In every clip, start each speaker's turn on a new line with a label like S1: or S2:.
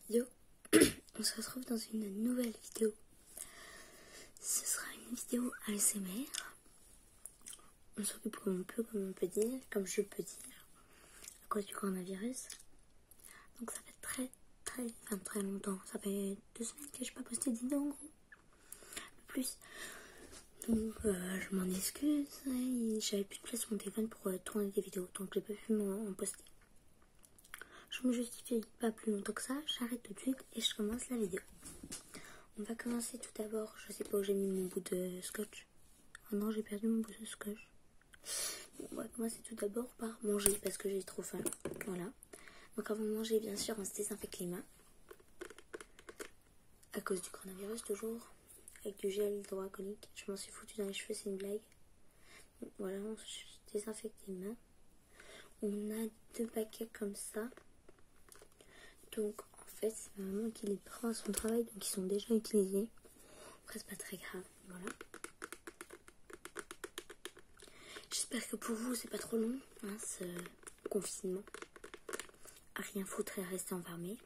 S1: vidéo. On se retrouve dans une nouvelle vidéo. Ce sera une vidéo ASMR. On s'occupe comme on peut, comme je peux dire, à cause du coronavirus. Donc ça fait très longtemps. Ça fait 2 semaines que je n'ai pas posté de vidéo en gros. Plus. Donc je m'en excuse. J'avais plus de place sur mon téléphone pour tourner des vidéos. Donc je n'ai pas pu m'en poster. Je me justifie pas plus longtemps que ça. J'arrête tout de suite et je commence la vidéo. On va commencer tout d'abord. Je sais pas où j'ai mis mon bout de scotch. Oh non, j'ai perdu mon bout de scotch. On va commencer tout d'abord par manger parce que j'ai trop faim. Voilà. Donc avant de manger, bien sûr, on se désinfecte les mains. À cause du coronavirus toujours. Avec du gel hydroalcoolique. Je m'en suis foutu dans les cheveux, c'est une blague. Donc, voilà, on se désinfecte les mains. On a 2 paquets comme ça. Donc en fait, c'est ma maman qui les prend à son travail. Donc ils sont déjà utilisés. Après, c'est pas très grave. Voilà. J'espère que pour vous, c'est pas trop long, hein, ce confinement. À rien foutre et à rester enfermé.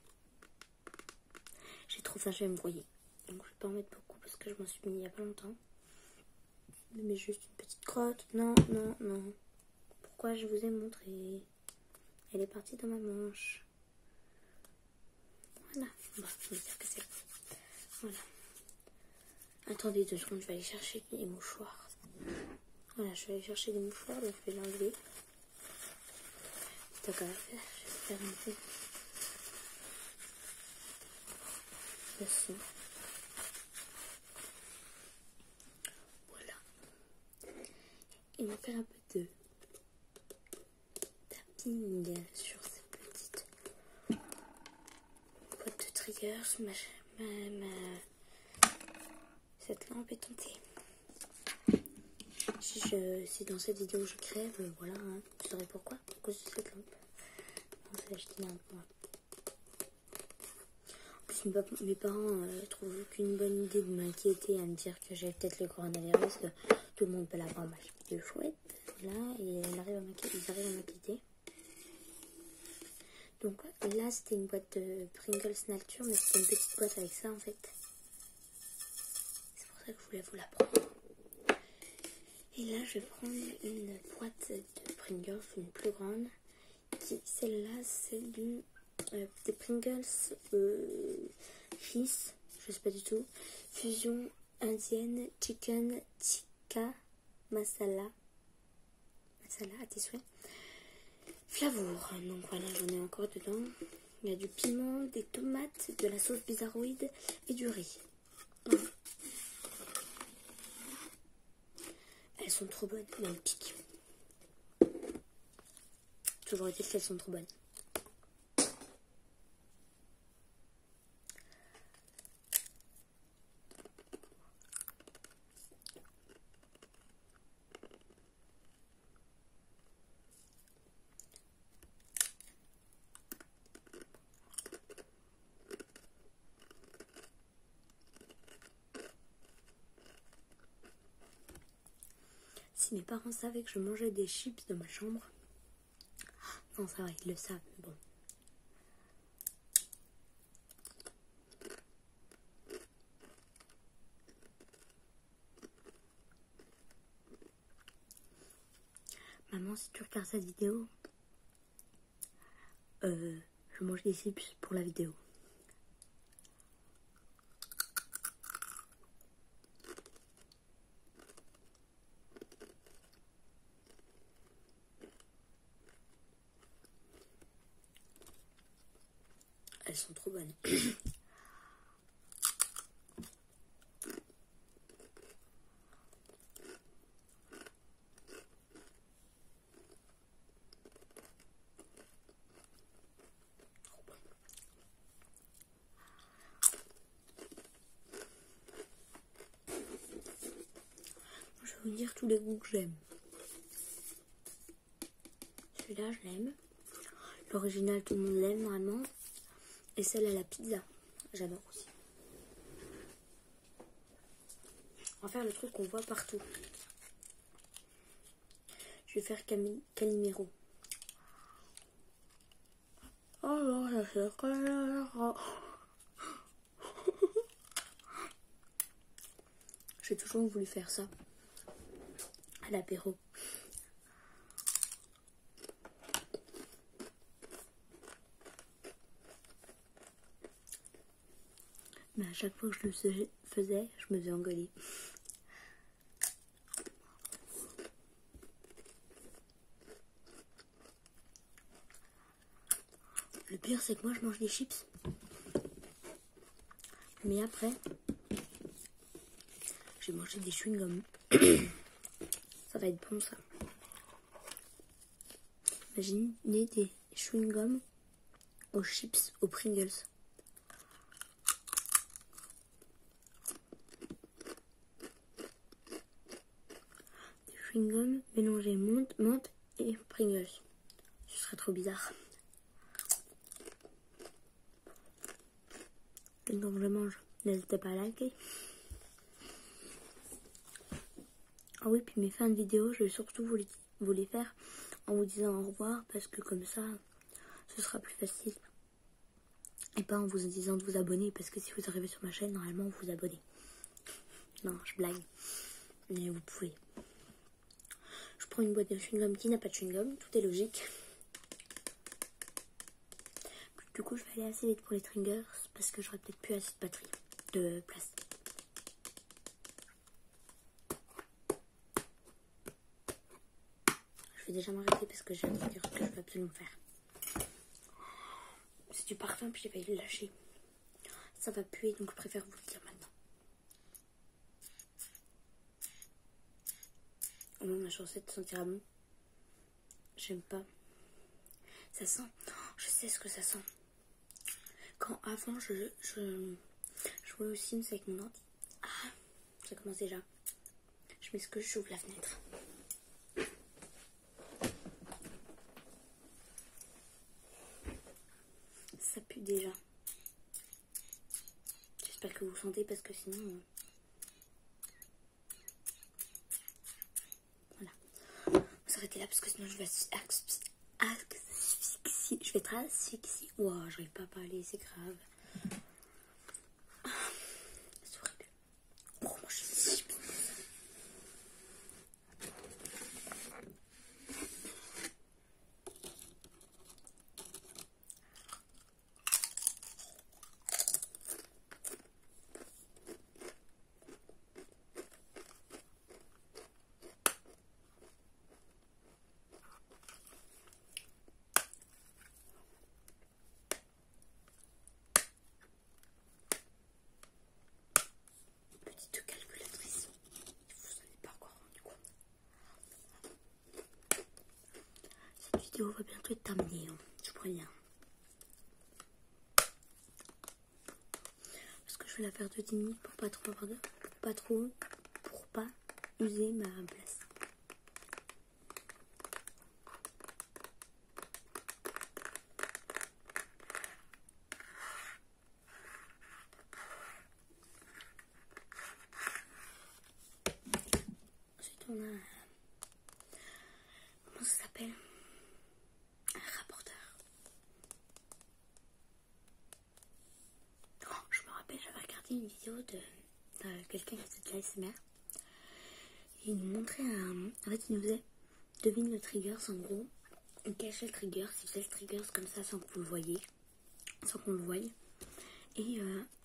S1: J'ai trop faim, je vais me broyer. Donc je vais pas en mettre beaucoup parce que je m'en suis mis il y a pas longtemps. Mais juste une petite crotte. Non. Pourquoi je vous ai montré? Elle est partie dans ma manche. Voilà. Bon, je vais dire que c'est bon. Voilà. Attendez 2 secondes, je vais aller chercher les mouchoirs. Voilà, je vais aller chercher des mouchoirs, donc je vais l'enlever. Tant qu'à faire, je vais faire un peu. Merci. Voilà. Et on va faire un peu de tapping sur cette petite boîte de triggers. Cette lampe est tentée. Si dans cette vidéo je crève, voilà, hein, vous saurez pourquoi, à cause de cette lampe. On s'est acheté un point. En plus, mes parents trouvent aucune bonne idée de m'inquiéter, à me dire que j'ai peut-être le coronavirus. Tout le monde peut l'avoir, moi je suis chouette. Là, et ils arrivent à m'inquiéter. Donc là, c'était une boîte de Pringles Nature, mais c'était une petite boîte avec ça en fait. C'est pour ça que je voulais vous la prendre. Et là, je vais prendre une boîte de Pringles, une plus grande. Celle-là, c'est des Pringles Fils, je sais pas du tout. Fusion indienne, chicken tikka masala. Masala, à tes souhaits. Flavour. Donc voilà, j'en ai encore dedans. Il y a du piment, des tomates, de la sauce bizarroïde et du riz. Voilà. Elles sont trop bonnes, mais elles piquent. Toujours est-il qu'elles sont trop bonnes. Si mes parents savaient que je mangeais des chips dans ma chambre, non, ça va, ils le savent, mais bon. Maman, si tu regardes cette vidéo, je mange des chips pour la vidéo. Elles sont trop bonnes. Je vais vous dire tous les goûts que j'aime. Celui-là, je l'aime. L'original, tout le monde l'aime vraiment. Et celle à la pizza, j'adore aussi. On va faire le truc qu'on voit partout. Je vais faire Calimero. Oh non, ça fait clair. J'ai toujours voulu faire ça à l'apéro. Mais à chaque fois que je le faisais, je me faisais engueuler. Le pire, c'est que moi, je mange des chips. Mais après, j'ai mangé des chewing-gums. Ça va être bon, ça. Imaginez des chewing-gums aux chips, aux Pringles. Des chewing-gums mélangés menthe et Pringles. Ce serait trop bizarre. Et donc je mange. N'hésitez pas à liker. Ah oui, puis mes fins de vidéo, je vais surtout vous les faire en vous disant au revoir, parce que comme ça, ce sera plus facile. Et pas en vous disant de vous abonner, parce que si vous arrivez sur ma chaîne, normalement vous vous abonnez. Non, je blague. Mais vous pouvez. Je prends une boîte de chewing-gum qui n'a pas de chewing-gum, tout est logique. Du coup, je vais aller assez vite pour les triggers, parce que j'aurai peut-être plus assez de batterie, de place. Je vais déjà m'arrêter parce que j'ai un trigger que je veux absolument faire. C'est du parfum, puis j'ai failli le lâcher. Ça va puer, donc je préfère vous le dire maintenant. Au moins, ma chaussette sentira bon. J'aime pas. Ça sent. Je sais ce que ça sent. Quand avant, je jouais aux Sims avec mon ordi. Ah, ça commence déjà. Je m'excuse, j'ouvre la fenêtre. Ça pue déjà. J'espère que vous sentez, parce que sinon... Voilà. Vous arrêtez là parce que sinon je vais asphyxier. Je vais être asphyxiée. Wow, j'arrive pas à parler, c'est grave. C'est horrible. Oh, moi je suis si pour ça. Petite calculatrice. Vous en êtes pas encore rendu compte. Cette vidéo va bientôt être terminée. Hein. Je préviens. Parce que je vais la faire de 10 minutes pour pas user ma place. Ensuite on a comment ça s'appelle, un rapporteur. Oh, je me rappelle, j'avais regardé une vidéo de quelqu'un qui faisait de l'ASMR. Il nous montrait en fait il nous faisait devine le trigger, en gros il cachait le trigger, il faisait le trigger comme ça sans que vous le voyez, sans qu'on le voie, et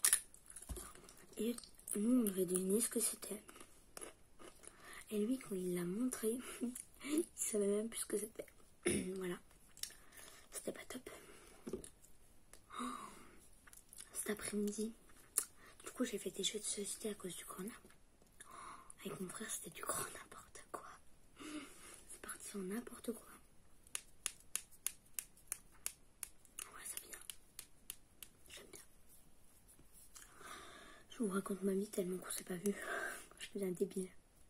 S1: nous on devait deviner ce que c'était. Et lui, quand il l'a montré, il savait même plus ce que c'était. Voilà. C'était pas top. Oh, cet après-midi, du coup, j'ai fait des jeux de société à cause du corona. Oh, avec mon frère, c'était du grand n'importe quoi. C'est parti en n'importe quoi. Ouais, c'est bien. J'aime bien. Je vous raconte ma vie tellement qu'on s'est pas vu. Je deviens débile.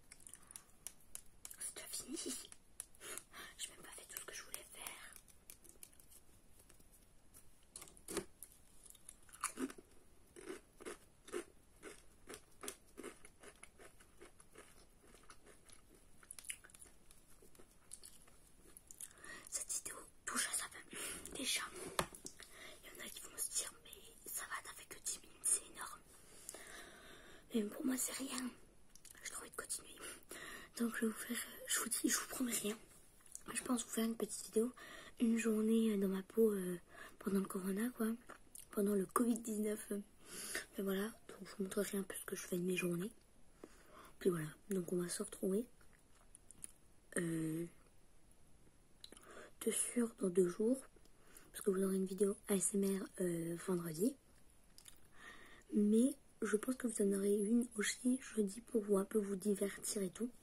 S1: Fini. J'ai même pas fait tout ce que je voulais faire. Cette vidéo touche à sa fin. Déjà, il y en a qui vont se dire mais ça va, t'as fait que 10 minutes, c'est énorme. Mais pour moi c'est rien. Donc je vais vous faire, je vous dis, je vous promets rien. Je pense vous faire une petite vidéo, une journée dans ma peau pendant le corona quoi, pendant le Covid-19. Mais voilà, donc je vous montrerai un peu ce que je fais de mes journées. Puis voilà, donc on va se retrouver de sûr dans 2 jours, parce que vous aurez une vidéo ASMR vendredi. Mais je pense que vous en aurez une aussi jeudi pour vous un peu vous divertir et tout.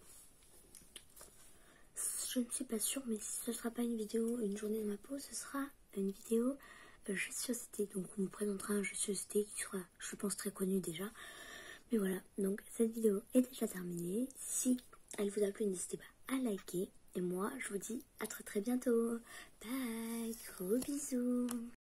S1: Je ne suis pas sûre, mais si ce ne sera pas une vidéo, une journée de ma peau, ce sera une vidéo jeu de société. Donc on vous présentera un jeu de société qui sera, je pense, très connu déjà. Mais voilà, donc cette vidéo est déjà terminée. Si elle vous a plu, n'hésitez pas à liker. Et moi, je vous dis à très très bientôt. Bye, gros bisous.